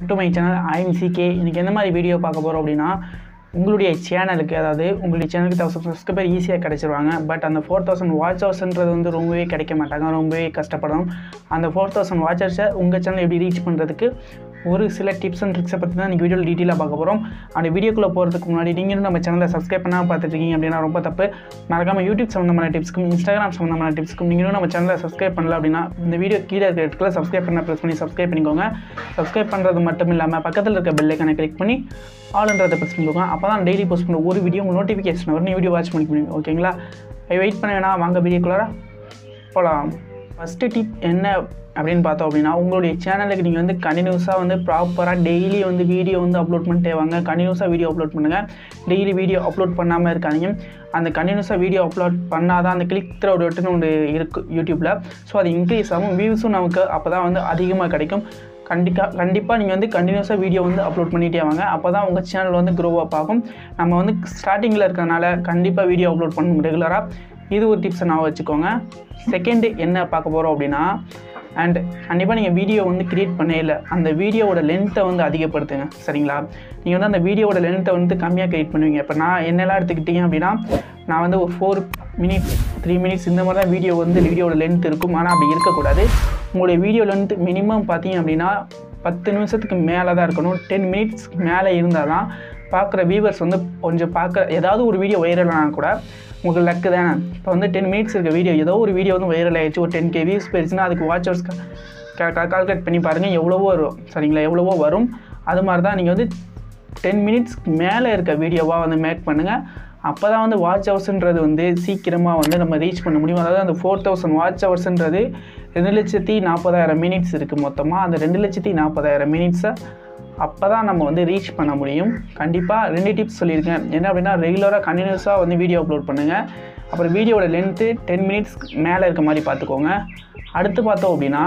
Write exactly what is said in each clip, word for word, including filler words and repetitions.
to my channel. I am C K. இன்னைக்கு என்ன மாதிரி வீடியோ பார்க்க போறோம் அப்படினா உங்களுடைய சேனலுக்கு அதாவது உங்களுடைய சேனலுக்கு one thousand சப்ஸ்கிரைபர் ஈஸியா கிடைச்சிருவாங்க. பட் அந்த four thousand வாட்ச் ஹவர்ஸ்ன்றது வந்து ரொம்பவே கிடைக்க மாட்டாங்க. ரொம்பவே கஷ்டப்படணும். அந்த four thousand வாட்சர்ஸை உங்க சேனல் எப்படி ரீச் பண்றதுக்கு ஒரு சில டிப்ஸ் அண்ட் ட்ரிக்ஸை பற்றி தான் இந்த வீடியோவில் டீட்டெயிலாக பார்க்க போகிறோம். அந்த வீடியோக்குள்ளே போகிறதுக்கு முன்னாடி நீங்களும் நம்ம சேனலை சப்ஸ்கிரைப் பண்ணால் பார்த்துட்டு இருக்கீங்க அப்படின்னா ரொம்ப தப்பு. மறக்காமல் யூடியூப் சம்மந்தமான டிப்ஸ்க்கும் இன்ஸ்டாகிராம் சம்மந்தமான டிப்ஸ்க்கும் நீங்களும் நம்ம சேனலை சப்ஸ்கிரைப் பண்ணல அப்படின்னா இந்த வீடியோ கீழே இருக்கிற இடத்துல சப்ஸ்கிரைப் பண்ண ப்ரெஸ் பண்ணி சப்ஸ்கிரைப் பண்ணிக்கோங்க. சப்ஸ்கிரைப் பண்ணுறது மட்டும் இல்லாமல் பக்கத்தில் இருக்க பெல் ஐக்கானை கிளிக் பண்ணி ஆல்ன்றதை ப்ரெஸ் பண்ணிக்கோங்க. அப்போ தான் டெய்லி போஸ்ட் பண்ணுற ஒரு வீடியோ உங்களுக்கு நோட்டிஃபிகேஷன் வரும், வீடியோ வாட்ச் பண்ணிக்கணும். ஓகேங்களா? வெயிட் பண்ண வேணாம், வாங்க வீடியோக்குள்ளார போகலாம். ஃபஸ்ட்டு டிப் என்ன அப்படின்னு பார்த்தோம் அப்படின்னா, உங்களுடைய சேனலுக்கு நீங்கள் வந்து கண்டினியூஸாக வந்து ப்ராப்பராக டெய்லி வந்து வீடியோ வந்து அப்லோட் பண்ணிட்டே வாங்க. கண்டினியூஸாக வீடியோ அப்லோட் பண்ணுங்கள். டெய்லி வீடியோ அப்லோட் பண்ணாமல் இருக்காதீங்க. அந்த கண்டினியூஸாக வீடியோ அப்லோட் பண்ணால் தான் அந்த கிளிக் த்ரோ ரேட்டுன்னு ஒன்று இருக்குது யூடியூப்பில். ஸோ அது இன்க்ரீஸ் ஆகும், வியூஸும் நமக்கு அப்போ தான் வந்து அதிகமாக கிடைக்கும். கண்டிப்பாக கண்டிப்பாக நீங்கள் வந்து கண்டினியூஸாக வீடியோ வந்து அப்லோட் பண்ணிகிட்டே வாங்க. அப்போ தான் உங்கள் சேனல் வந்து க்ரோ அப் ஆகும். நம்ம வந்து ஸ்டார்டிங்கில் இருக்கிறதுனால கண்டிப்பாக வீடியோ அப்லோட் பண்ணணும் ரெகுலராக. இது ஒரு டிப்ஸை நான் வச்சுக்கோங்க. செகண்டு என்ன பார்க்க போகிறோம் அப்படின்னா, அண்ட் கண்டிப்பாக நீங்கள் வீடியோ வந்து க்ரியேட் பண்ணே இல்லை, அந்த வீடியோவோட லென்த்தை வந்து அதிகப்படுத்துங்க. சரிங்களா? நீங்கள் வந்து அந்த வீடியோவோட லென்த்தை வந்து கம்மியாக க்ரியேட் பண்ணுவீங்க. இப்போ நான் என்னெல்லாம் எடுத்துக்கிட்டீங்க அப்படின்னா, நான் வந்து ஒரு ஃபோர் மினிட்ஸ் த்ரீ மினிட்ஸ் இந்த மாதிரி தான் வீடியோ வந்து வீடியோவோட லென்த் இருக்கும். ஆனால் அப்படி இருக்கக்கூடாது. உங்களுடைய வீடியோ லென்த் மினிமம் பார்த்தீங்க அப்படின்னா பத்து நிமிஷத்துக்கு மேலே தான் இருக்கணும். டென் மினிட்ஸ் மேலே இருந்தால் தான் பார்க்குற வியூவர்ஸ் வந்து கொஞ்சம் பார்க்க ஏதாவது ஒரு வீடியோ வைரலானா கூட உங்களுக்கு லக்கு தானே. இப்போ வந்து டென் மினிட்ஸ் இருக்க வீடியோ ஏதோ ஒரு வீடியோ வந்து வைரல் ஆகிடுச்சு, ஒரு டென் கே வியூஸ் போயிடுச்சுன்னா அதுக்கு வாட்ச் ஹவர்ஸ் கால்குலேட் பண்ணி பாருங்கள் எவ்வளவோ வரும். சரிங்களா? எவ்வளவோ வரும். அது மாதிரி தான் நீங்கள் வந்து டென் மினிட்ஸ்க்கு மேலே இருக்க வீடியோவாக வந்து மேக் பண்ணுங்கள். அப்போ தான் வந்து வாட்ச் ஹவர்ஸ்ன்றது வந்து சீக்கிரமாக வந்து நம்ம ரீச் பண்ண முடியும். அதாவது அந்த ஃபோர் தௌசண்ட் வாட்ச் ஹவர்ஸ்ன்றது ரெண்டு லட்சத்தி நாற்பதாயிரம் மினிட்ஸ் இருக்குது மொத்தமாக. அந்த ரெண்டு லட்சத்தி நாற்பதாயிரம் மினிட்ஸை அப்போ தான் நம்ம வந்து ரீச் பண்ண முடியும். கண்டிப்பாக ரெண்டு டிப்ஸ் சொல்லியிருக்கேன். என்ன அப்படின்னா, ரெகுலராக கண்டினியூஸாக வந்து வீடியோ அப்லோட் பண்ணுங்கள். அப்புறம் வீடியோட லென்த்து டென் மினிட்ஸ் மேலே இருக்க மாதிரி பார்த்துக்கோங்க. அடுத்து பார்த்தோம் அப்படின்னா,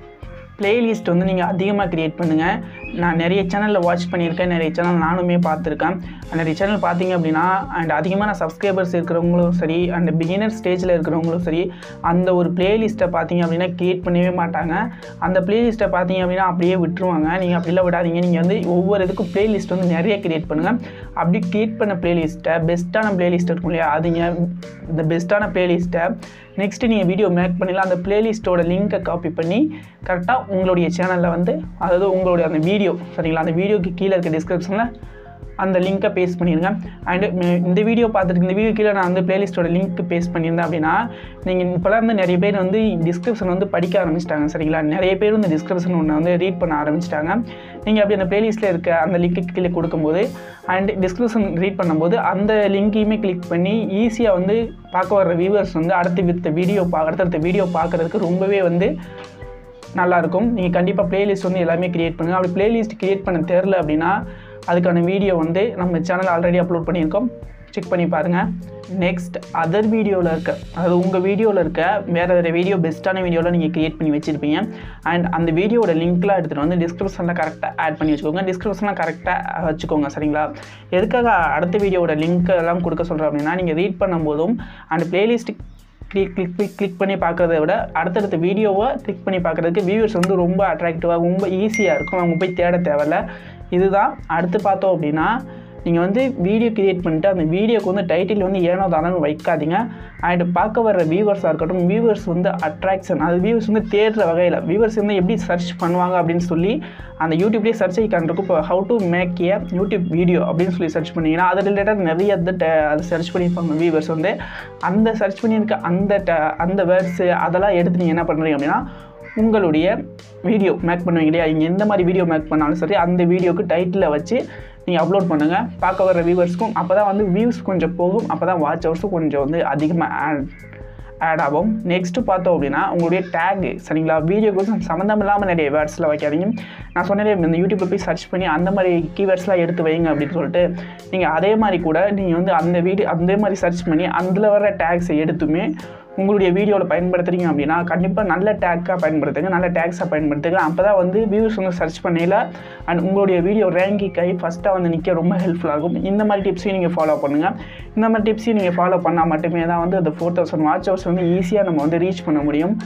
ப்ளேலிஸ்ட் வந்து நீங்கள் அதிகமாக க்ரியேட் பண்ணுங்கள். நான் நிறைய சேனலில் வாட்ச் பண்ணியிருக்கேன், நிறைய சேனல் நானுமே பார்த்துருக்கேன். நிறைய சேனல் பார்த்தீங்க அப்படின்னா அண்ட் அதிகமான சப்ஸ்கிரைபர்ஸ் இருக்கிறவங்களும் சரி அண்ட் பிகினர் ஸ்டேஜில் இருக்கிறவங்களும் சரி அந்த ஒரு ப்ளேலிஸ்ட்டை பார்த்தீங்க அப்படின்னா க்ரியேட் பண்ணவே மாட்டாங்க. அந்த ப்ளேலிஸ்ட்டை பார்த்தீங்க அப்படின்னா அப்படியே விட்டுருவாங்க. நீங்கள் அப்படிலாம் விடாதீங்க. நீங்கள் வந்து ஒவ்வொரு இதுக்கும் ப்ளேலிஸ்ட் வந்து நிறைய க்ரியேட் பண்ணுங்கள். அப்படி க்ரியேட் பண்ண ப்ளேலிஸ்ட்டை பெஸ்ட்டான ப்ளேலிஸ்ட் இருக்கும் இல்லையா, அதுங்க இந்த பெஸ்ட்டான ப்ளேலிஸ்ட்டை நெக்ஸ்ட்டு நீங்கள் வீடியோ மேக் பண்ணிடலாம். அந்த ப்ளேலிஸ்ட்டோட லிங்க்கை காப்பி பண்ணி கரெக்டாக உங்களுடைய சேனலில் வந்து அதாவது உங்களுடைய அந்த வீடியோ சரிங்களா அந்த வீடியோக்கு கீழே இருக்க டிஸ்கிரிப்ஷனில் அந்த லிங்க்கை பேஸ்ட் பண்ணிடுங்க. அண்டு இந்த வீடியோ பார்த்துட்டு இந்த வீடியோ கீழே நான் வந்து ப்ளேலிஸ்ட்டோட லிங்க் பேஸ்ட் பண்ணியிருந்தேன் அப்படின்னா நீங்கள் இப்போலாம் வந்து நிறைய பேர் வந்து டிஸ்கிரிப்ஷன் வந்து படிக்க ஆரம்பிச்சிட்டாங்க. சரிங்களா? நிறைய பேர் வந்து டிஸ்கிரிப்ஷன் ஒன்று வந்து ரீட் பண்ண ஆரம்பிச்சிட்டாங்க. நீங்கள் அப்படி அந்த ப்ளேலிஸ்ட்டில் இருக்க அந்த லிங்க்கு கீழே கொடுக்கும்போது அண்ட் டிஸ்கிரிப்ஷன் ரீட் பண்ணும்போது அந்த லிங்க்கையுமே கிளிக் பண்ணி ஈஸியாக வந்து பார்க்க வர்ற வியூவர்ஸ் வந்து அடுத்த வித்த வீடியோ பா அடுத்தடுத்த வீடியோ பார்க்குறதுக்கு ரொம்பவே வந்து நல்லாயிருக்கும். நீங்கள் கண்டிப்பாக ப்ளேலிஸ்ட் வந்து எல்லாமே க்ரியேட் பண்ணுங்கள். அப்படி ப்ளேலிஸ்ட் க்ரியேட் பண்ண தெரில அப்படின்னா அதுக்கான வீடியோ வந்து நம்ம சேனல் ஆல்ரெடி அப்லோட் பண்ணியிருக்கோம், செக் பண்ணி பாருங்கள். நெக்ஸ்ட் அதர் வீடியோவில் இருக்க அதாவது உங்கள் வீடியோவில் இருக்க வேறு வேறு வீடியோ பெஸ்ட்டான வீடியோவில் நீங்கள் க்ரியேட் பண்ணி வச்சுருப்பீங்க. அண்ட் அந்த வீடியோட லிங்க்லாம் எடுத்துகிட்டு வந்து டிஸ்கிரிப்ஷனில் கரெக்டாக ஆட் பண்ணி வச்சுக்கோங்க. டிஸ்கிரிப்ஷனில் கரெக்டாக வச்சுக்கோங்க. சரிங்களா? எதுக்காக அடுத்த வீடியோட லிங்க் எல்லாம் கொடுக்க சொல்கிறோம் அப்படின்னா, நீங்கள் ரீட் பண்ணும்போதும் அந்த ப்ளேலிஸ்ட் கிளிக் கிளிக் கிளிக் பண்ணி பார்க்குறத விட அடுத்தடுத்த வீடியோவை கிளிக் பண்ணி பார்க்குறதுக்கு வியூவர்ஸ் வந்து ரொம்ப அட்ராக்டிவாக ரொம்ப ஈஸியாக இருக்கும். அவங்க போய் தேட தேவையில்ல. இதுதான். அடுத்து பார்த்தோம் அப்படின்னா, நீங்கள் வந்து வீடியோ க்ரியேட் பண்ணிட்டு அந்த வீடியோக்கு வந்து டைட்டில் வந்து ஏனோ தானோன்னு வைக்காதீங்க. அண்ட் பார்க்க வர்ற வியூவர்ஸாக இருக்கட்டும், வியூவர்ஸ் வந்து அட்ராக்ஷன் அது வியூவர்ஸ் வந்து தேடுற வகையில் வியூவர்ஸ் வந்து எப்படி சர்ச் பண்ணுவாங்க அப்படின்னு சொல்லி அந்த யூடியூப்லேயே சர்ச் ஐக்கான் இருக்கும். இப்போ how to make a YouTube video அப்படின்னு சொல்லி சர்ச் பண்ணிங்கன்னா அது ரிலேட்டட் நிறைய அது சர்ச் பண்ணியிருப்பாங்க வியூவர்ஸ் வந்து. அந்த சர்ச் பண்ணியிருக்க அந்த அந்த வேர்ட்ஸு அதெல்லாம் எடுத்து நீங்கள் என்ன பண்ணுறீங்க அப்படின்னா உங்களுடைய வீடியோ மேக் பண்ணுவீங்க இல்லையா, இங்கே எந்த மாதிரி வீடியோ மேக் பண்ணாலும் சரி அந்த வீடியோக்கு டைட்டிலை வச்சு நீங்கள் அப்லோட் பண்ணுங்கள். பார்க்க வர வியூவர்ஸ்க்கும் அப்போ தான் வந்து வியூஸ் கொஞ்சம் போகும். அப்போ தான் வாட்ச் ஹவர்ஸும் கொஞ்சம் வந்து அதிகமாக ஆட் ஆட் ஆகும். நெக்ஸ்ட்டு பார்த்தோம் அப்படின்னா உங்களுடைய டேகு சரிங்களா, வீடியோக்கு சம்மந்தம் இல்லாமல் நிறைய வேர்ட்ஸில் வைக்காதீங்க. நான் சொன்னதே இந்த யூடியூப்பில் போய் சர்ச் பண்ணி அந்த மாதிரி கீவேர்ட்ஸ்லாம் எடுத்து வைங்க அப்படின்னு சொல்லிட்டு நீங்கள் அதே மாதிரி கூட நீங்கள் வந்து அந்த வீடியோ அதே மாதிரி சர்ச் பண்ணி அதில் வர டேக்ஸை எடுத்துமே உங்களுடைய வீடியோவில் பயன்படுத்துறீங்க அப்படின்னா கண்டிப்பாக நல்ல டேக்காக பயன்படுத்துங்க, நல்ல டேக்ஸாக பயன்படுத்துங்க. அப்போ தான் வந்து வியூஸ் வந்து சர்ச் பண்ணல அண்ட் உங்களுடைய வீடியோ ரேங்கிங் ஆகி ஃபஸ்ட்டாக வந்து நிற்க ரொம்ப ஹெல்ப்ஃபுல்லாகும். இந்த மாதிரி டிப்ஸையும் நீங்கள் ஃபாலோ பண்ணுங்கள். இந்த மாதிரி டிப்ஸையும் நீங்கள் ஃபாலோ பண்ணால் மட்டுமே தான் வந்து அந்த ஃபோர் தௌசண்ட் வாட்ச் ஹவர்ஸ் வந்து ஈஸியாக நம்ம வந்து ரீச் பண்ண முடியும்.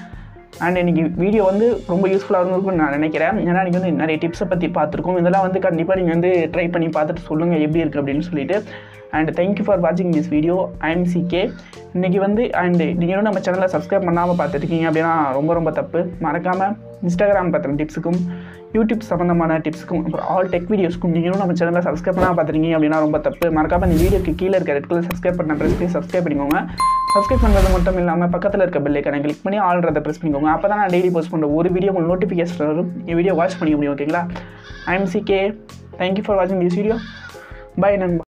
அண்ட் இன்றைக்கி வீடியோ வந்து ரொம்ப யூஸ்ஃபுல்லாக இருந்திருக்கும்னு நான் நினைக்கிறேன். ஏன்னா இன்றைக்கி வந்து நிறைய டிப்ஸை பற்றி பார்த்துருக்கோம். இதெல்லாம் வந்து கண்டிப்பாக நீங்கள் வந்து ட்ரை பண்ணி பார்த்துட்டு சொல்லுங்கள் எப்படி இருக்குது அப்படின்னு சொல்லிட்டு. அண்ட் தேங்க்யூ ஃபார் வாட்சிங் திஸ் வீடியோ. I'm CK. இன்றைக்கி வந்து அண்ட் நீங்களும் நம்ம சேனலை சப்ஸ்கிரைப் பண்ணாமல் பார்த்துருக்கீங்க அப்படின்னா ரொம்ப ரொம்ப தப்பு. மறக்காமல் இன்ஸ்டாகிராம் பற்றின டிப்ஸுக்கும் யூடியூப் சம்மந்தமான டிப்ஸுக்கும் அப்புறம் ஆல் டெக் வீடியோஸ்க்கும் நீங்களும் நம்ம சேனலில் சப்ஸ்கிரைப் பண்ணாமல் பார்த்துருக்கீங்க அப்படின்னா ரொம்ப தப்பு. மறக்காமல் இந்த வீடியோக்கு கீழே இருக்க ரெட் கலர் சப்ஸ்கிரைப் பண்ண ப்ரெஸ் பண்ணி சப்ஸ்கிரைப் பண்ணிக்கோங்க. சப்ஸ்கிரைப் பண்ணுறது மட்டும் இல்லாமல் பக்கத்தில் இருக்க பெல் ஐக்கானை கிளிக் பண்ணி ஆல்றதை ப்ரெஸ் பண்ணிக்கோங்க. அப்போ தான் நான் டெய்லி போஸ்ட் பண்ணுற ஒரு வீடியோ உங்களுக்கு நோட்டிஃபிகேஷன் வரும். இந்த வீடியோ வாட்ச் பண்ணிக்க முடியும். ஓகேங்களா? I'm CK. தேங்க்யூ ஃபார் வாட்சிங் திஸ் வீடியோ. பை நண்பா.